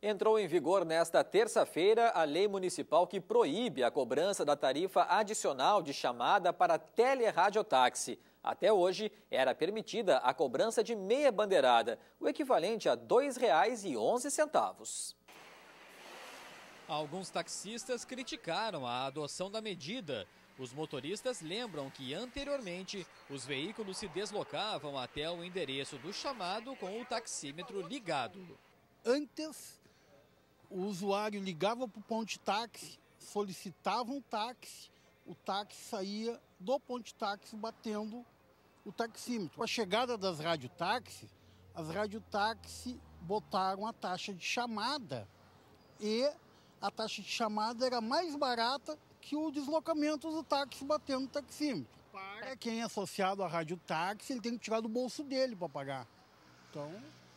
Entrou em vigor nesta terça-feira a lei municipal que proíbe a cobrança da tarifa adicional de chamada para telerradiotáxi. Até hoje, era permitida a cobrança de meia bandeirada, o equivalente a R$ 2,11. Alguns taxistas criticaram a adoção da medida. Os motoristas lembram que, anteriormente, os veículos se deslocavam até o endereço do chamado com o taxímetro ligado. Antes, o usuário ligava para o ponto de táxi, solicitava um táxi, o táxi saía do ponto de táxi batendo o taxímetro. Com a chegada das radiotáxis, as radiotáxis botaram a taxa de chamada e a taxa de chamada era mais barata que o deslocamento do táxi batendo no taxímetro. Para quem é associado à radiotáxi, ele tem que tirar do bolso dele para pagar. Então,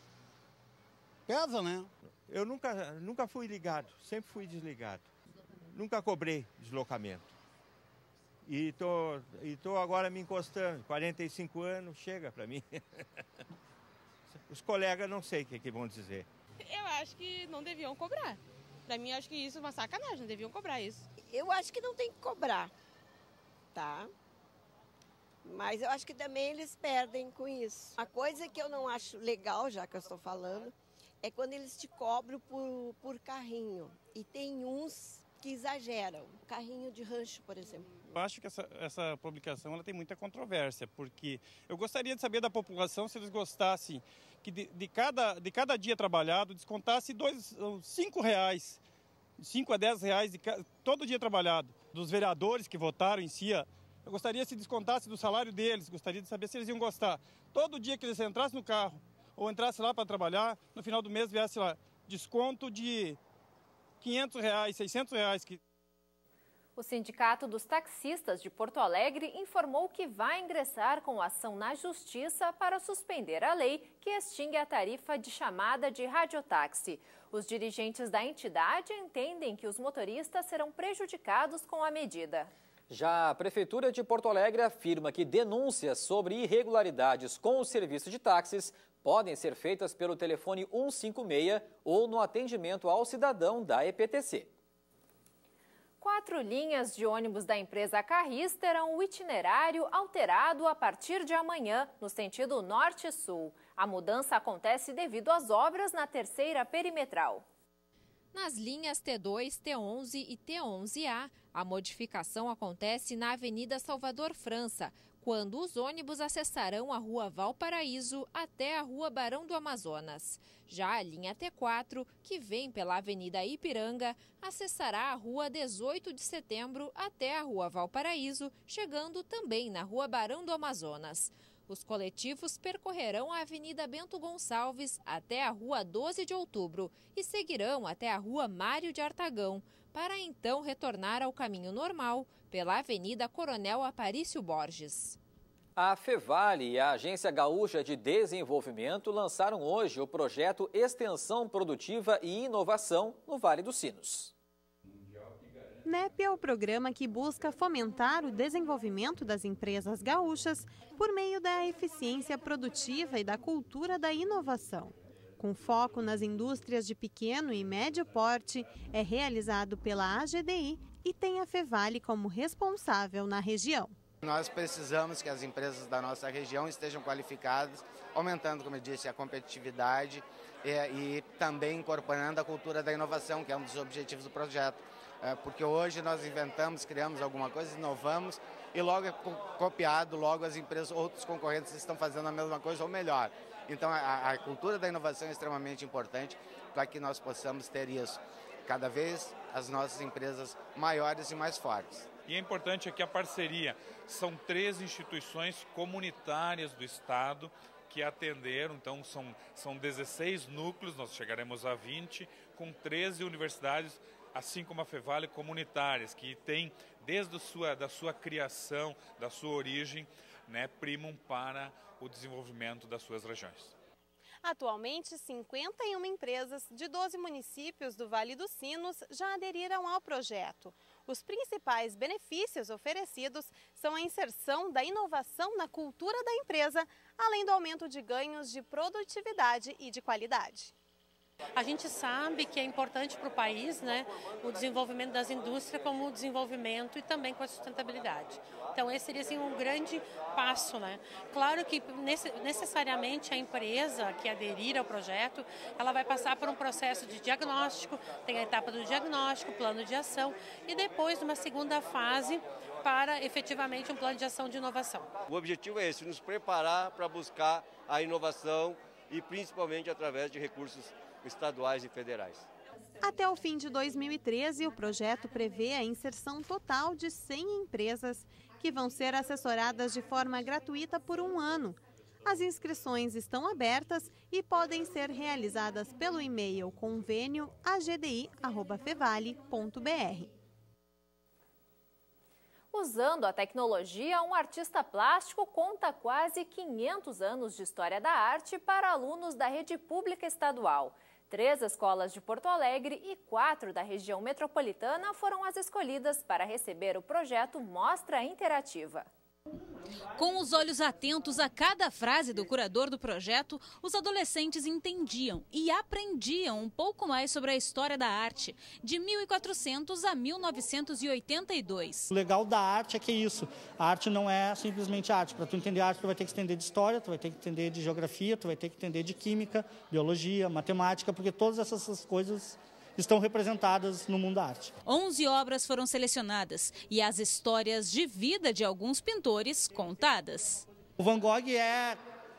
pesa, né? Eu nunca fui ligado, sempre fui desligado. Nunca cobrei deslocamento. E tô agora me encostando, 45 anos, chega para mim. Os colegas não sei o que vão dizer. Eu acho que não deviam cobrar. Para mim, acho que isso é uma sacanagem, não deviam cobrar isso. Eu acho que não tem que cobrar, tá? Mas eu acho que também eles perdem com isso. A coisa que eu não acho legal, já que eu estou falando, é quando eles te cobram por carrinho. E tem uns que exageram. Carrinho de rancho, por exemplo. Eu acho que essa publicação ela tem muita controvérsia, porque eu gostaria de saber da população se eles gostassem que de cada dia trabalhado descontasse R$5, 5 a 10 reais todo dia trabalhado. Dos vereadores que votaram em si, eu gostaria se descontasse do salário deles, gostaria de saber se eles iam gostar. Todo dia que eles entrassem no carro ou entrassem lá para trabalhar, no final do mês viesse lá desconto de R$500, R$600. O Sindicato dos Taxistas de Porto Alegre informou que vai ingressar com ação na Justiça para suspender a lei que extingue a tarifa de chamada de radiotáxi. Os dirigentes da entidade entendem que os motoristas serão prejudicados com a medida. Já a Prefeitura de Porto Alegre afirma que denúncias sobre irregularidades com o serviço de táxis podem ser feitas pelo telefone 156 ou no atendimento ao cidadão da EPTC. 4 linhas de ônibus da empresa Carris terão o itinerário alterado a partir de amanhã, no sentido norte-sul. A mudança acontece devido às obras na terceira perimetral. Nas linhas T2, T11 e T11A, a modificação acontece na Avenida Salvador França, quando os ônibus acessarão a Rua Valparaíso até a Rua Barão do Amazonas. Já a linha T4, que vem pela Avenida Ipiranga, acessará a Rua 18 de Setembro até a Rua Valparaíso, chegando também na Rua Barão do Amazonas. Os coletivos percorrerão a Avenida Bento Gonçalves até a Rua 12 de Outubro e seguirão até a Rua Mário de Artagão, para então retornar ao caminho normal pela Avenida Coronel Aparício Borges. A Fevale e a Agência Gaúcha de Desenvolvimento lançaram hoje o projeto Extensão Produtiva e Inovação no Vale dos Sinos. NEP é o programa que busca fomentar o desenvolvimento das empresas gaúchas por meio da eficiência produtiva e da cultura da inovação. Com foco nas indústrias de pequeno e médio porte, é realizado pela AGDI e tem a Fevale como responsável na região. Nós precisamos que as empresas da nossa região estejam qualificadas, aumentando, como eu disse, a competitividade e também incorporando a cultura da inovação, que é um dos objetivos do projeto. Porque hoje nós inventamos, criamos alguma coisa, inovamos e logo é copiado, logo as empresas, outros concorrentes estão fazendo a mesma coisa ou melhor. Então a cultura da inovação é extremamente importante para que nós possamos ter isso. Cada vez as nossas empresas maiores e mais fortes. E é importante aqui a parceria. São 3 instituições comunitárias do Estado que atenderam, então são 16 núcleos, nós chegaremos a 20, com 13 universidades, assim como a Fevale, comunitárias, que tem, desde da sua criação, da sua origem, primam para o desenvolvimento das suas regiões. Atualmente, 51 empresas de 12 municípios do Vale dos Sinos já aderiram ao projeto. Os principais benefícios oferecidos são a inserção da inovação na cultura da empresa, além do aumento de ganhos de produtividade e de qualidade. A gente sabe que é importante para o país, né, o desenvolvimento das indústrias como o desenvolvimento e também com a sustentabilidade. Então esse seria assim, um grande passo, né? Claro que necessariamente a empresa que aderir ao projeto, ela vai passar por um processo de diagnóstico, tem a etapa do diagnóstico, plano de ação e depois uma segunda fase para efetivamente um plano de ação de inovação. O objetivo é esse, nos preparar para buscar a inovação e principalmente através de recursos estaduais e federais. Até o fim de 2013, o projeto prevê a inserção total de 100 empresas que vão ser assessoradas de forma gratuita por 1 ano. As inscrições estão abertas e podem ser realizadas pelo e-mail convenio@agdi@fevale.br. Usando a tecnologia, um artista plástico conta quase 500 anos de história da arte para alunos da rede pública estadual. 3 escolas de Porto Alegre e 4 da região metropolitana foram as escolhidas para receber o projeto Mostra Interativa. Com os olhos atentos a cada frase do curador do projeto, os adolescentes entendiam e aprendiam um pouco mais sobre a história da arte, de 1400 a 1982. O legal da arte é que é isso, a arte não é simplesmente arte. Para tu entender arte, tu vai ter que entender de história, tu vai ter que entender de geografia, tu vai ter que entender de química, biologia, matemática, porque todas essas coisas estão representadas no mundo da arte. 11 obras foram selecionadas e as histórias de vida de alguns pintores contadas. O Van Gogh é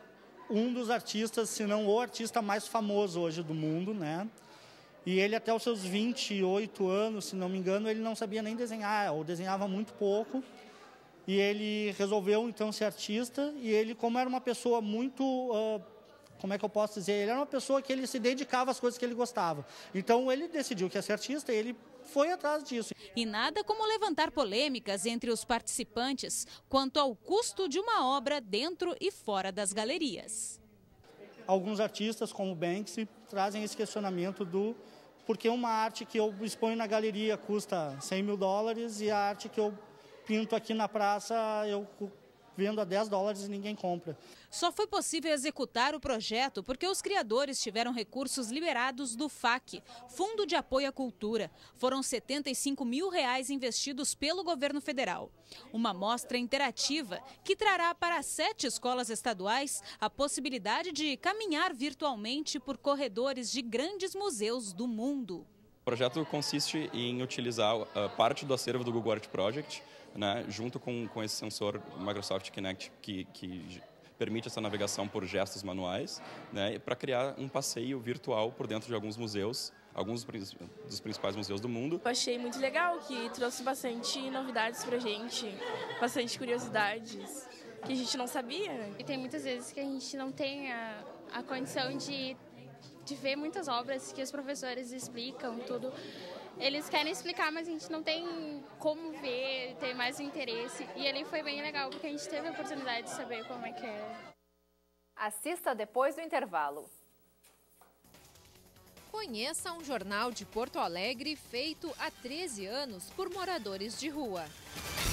um dos artistas, se não o artista mais famoso hoje do mundo, né? E ele até os seus 28 anos, se não me engano, ele não sabia nem desenhar, ou desenhava muito pouco. E ele resolveu então ser artista e ele, como era uma pessoa muito... como é que eu posso dizer? Ele era uma pessoa que ele se dedicava às coisas que ele gostava. Então, ele decidiu que ia ser artista e ele foi atrás disso. E nada como levantar polêmicas entre os participantes quanto ao custo de uma obra dentro e fora das galerias. Alguns artistas, como Banksy, trazem esse questionamento do porque uma arte que eu exponho na galeria custa $100 mil e a arte que eu pinto aqui na praça eu vendo a $10 e ninguém compra. Só foi possível executar o projeto porque os criadores tiveram recursos liberados do FAC, Fundo de Apoio à Cultura. Foram R$75 mil investidos pelo governo federal. Uma mostra interativa que trará para 7 escolas estaduais a possibilidade de caminhar virtualmente por corredores de grandes museus do mundo. O projeto consiste em utilizar parte do acervo do Google Art Project, né, junto com esse sensor Microsoft Kinect que permite essa navegação por gestos manuais, né, para criar um passeio virtual por dentro de alguns museus, alguns dos principais museus do mundo. Eu achei muito legal, que trouxe bastante novidades para a gente, bastante curiosidades que a gente não sabia. E tem muitas vezes que a gente não tem a condição de ver muitas obras que os professores explicam, tudo. Eles querem explicar, mas a gente não tem como ver, ter mais interesse. E ali foi bem legal, porque a gente teve a oportunidade de saber como é que é. Assista depois do intervalo. Conheça um jornal de Porto Alegre feito há 13 anos por moradores de rua.